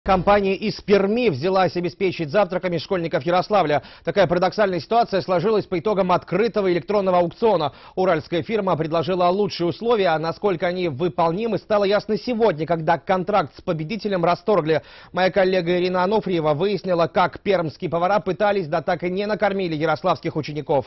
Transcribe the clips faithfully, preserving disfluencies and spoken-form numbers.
Компания из Перми взялась обеспечить завтраками школьников Ярославля. Такая парадоксальная ситуация сложилась по итогам открытого электронного аукциона. Уральская фирма предложила лучшие условия, а насколько они выполнимы, стало ясно сегодня, когда контракт с победителем расторгли. Моя коллега Ирина Ануфриева выяснила, как пермские повара пытались, да так и не накормили ярославских учеников.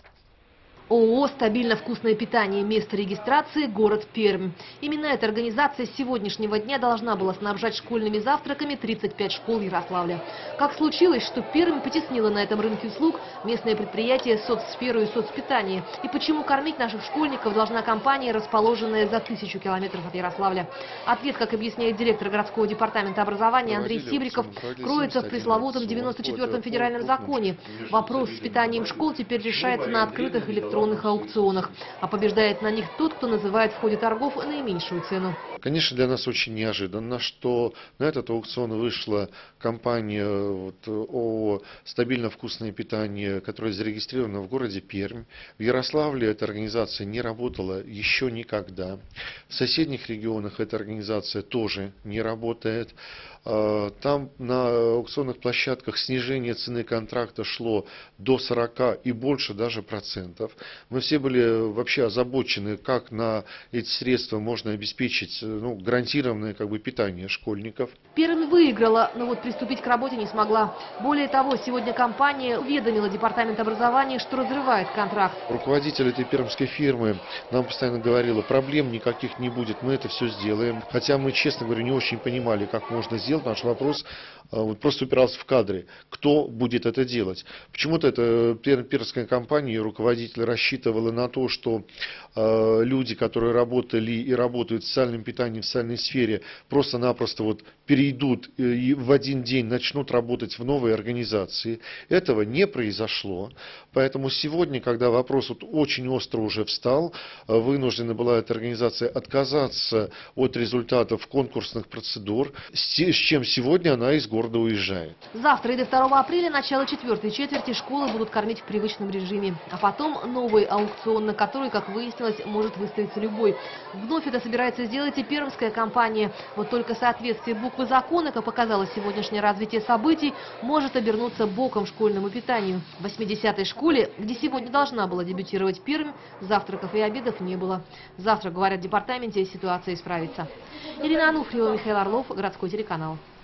ООО «Стабильно вкусное питание». Место регистрации – город Пермь. Именно эта организация с сегодняшнего дня должна была снабжать школьными завтраками тридцать пять школ Ярославля. Как случилось, что Пермь потеснила на этом рынке услуг местное предприятие «Соцсферу» и «Соцпитание». И почему кормить наших школьников должна компания, расположенная за тысячу километров от Ярославля? Ответ, как объясняет директор городского департамента образования Андрей Сибриков, кроется в пресловутом девяносто четвёртом федеральном законе. Вопрос с питанием школ теперь решается на открытых электронных аукционах, а побеждает на них тот, кто называет в ходе торгов наименьшую цену. Конечно, для нас очень неожиданно, что на этот аукцион вышла компания вот, ООО «Стабильно вкусное питание», которая зарегистрирована в городе Пермь. В Ярославле эта организация не работала еще никогда. В соседних регионах эта организация тоже не работает. Там на аукционных площадках снижение цены контракта шло до сорока и больше даже процентов. Мы все были вообще озабочены, как на эти средства можно обеспечить ну, гарантированное как бы, питание школьников. Пермь выиграла, но вот приступить к работе не смогла. Более того, сегодня компания уведомила департамент образования, что разрывает контракт. Руководитель этой пермской фирмы нам постоянно говорила, проблем никаких не будет, мы это все сделаем. Хотя мы, честно говоря, не очень понимали, как можно сделать. Наш вопрос вот, просто упирался в кадры. Кто будет это делать? Почему-то эта пермская компания и руководитель рассчитывала на то, что э, люди, которые работали и работают в социальном питании, в социальной сфере, просто-напросто вот перейдут и в один день начнут работать в новой организации. Этого не произошло. Поэтому сегодня, когда вопрос вот очень остро уже встал, вынуждена была эта организация отказаться от результатов конкурсных процедур, с чем сегодня она из города уезжает. Завтра и до второго апреля, начало четвертой четверти, школы будут кормить в привычном режиме. А потом новый аукцион, на который, как выяснилось, может выставиться любой. Вновь это собирается сделать и пермская компания. Вот только соответствие буквы закона, как показало сегодняшнее развитие событий, может обернуться боком школьному питанию. В восьмидесятой школе, где сегодня должна была дебютировать Пермь, завтраков и обедов не было. Завтра, говорят в департаменте, ситуация исправится. Ирина Ануфриева, Михаил Орлов, городской телеканал.